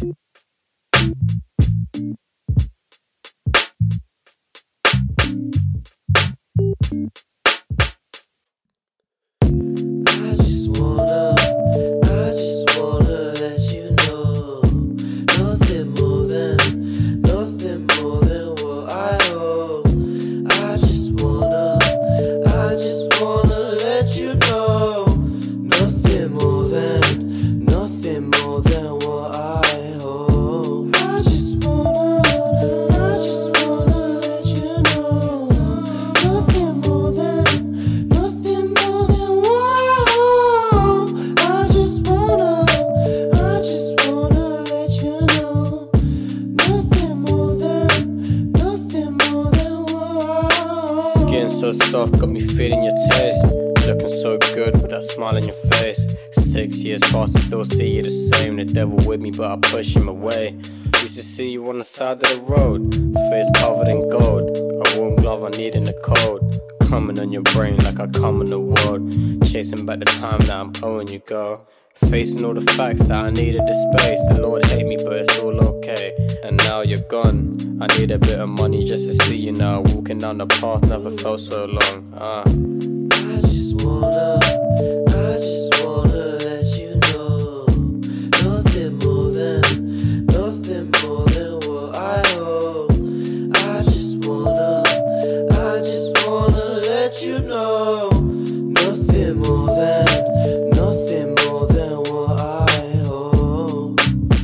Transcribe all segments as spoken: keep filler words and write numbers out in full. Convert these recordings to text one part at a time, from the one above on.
So soft, got me feeling your taste. Looking so good with that smile on your face. Six years past, I still see you the same. The devil with me, but I push him away. Used to see you on the side of the road, face covered in gold. A warm glove I need in the cold. Coming on your brain like I come in the world. Chasing back the time that I'm owing you, girl. Facing all the facts that I needed the space. The Lord hate me, but it's all okay. And now you're gone. I need a bit of money just to see you now. Walking down the path, never felt so long. Ah. I just wanna, I just wanna let you know, nothing more than, nothing more than what I owe. I just wanna, I just wanna let you know, nothing more than, nothing more than what I owe.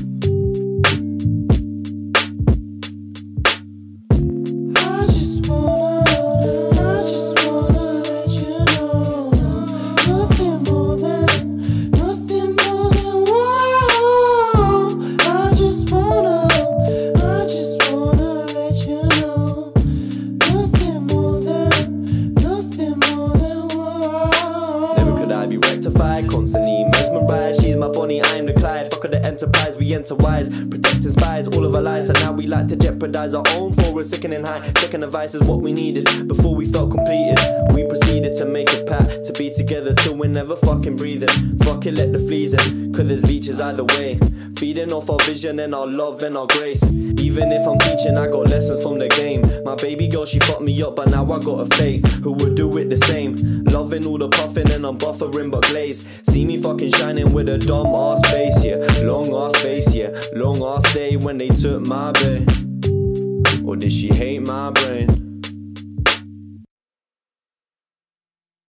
I just wanna, I just wanna let you know, nothing more than, nothing more than what I just wanna, I just wanna let you know, nothing more than, nothing more than what. Never could I be rectified, constantly mesmerized. She's my Bonnie, I'm the Clyde. Fuck of the enterprise, we enter wise, protecting spies, all of our lives. And now we like to jeopardize our own for a sickening high. Second advice is what we needed before we felt completed. We proceeded to make a pact to be together till we're never fucking breathing. Fuck it, let the fleas in, cause there's leeches either way. Feeding off our vision and our love and our grace. Even if I'm teaching, I got lessons from the game. My baby girl, she fucked me up, but now I got a fate who would do it the same. Loving all the puffing and I'm buffering but glaze. See me fucking shining with a dumb ass face, yeah. Long ass face, yeah. Long ass day when they took my bae. Or did she hate my brain?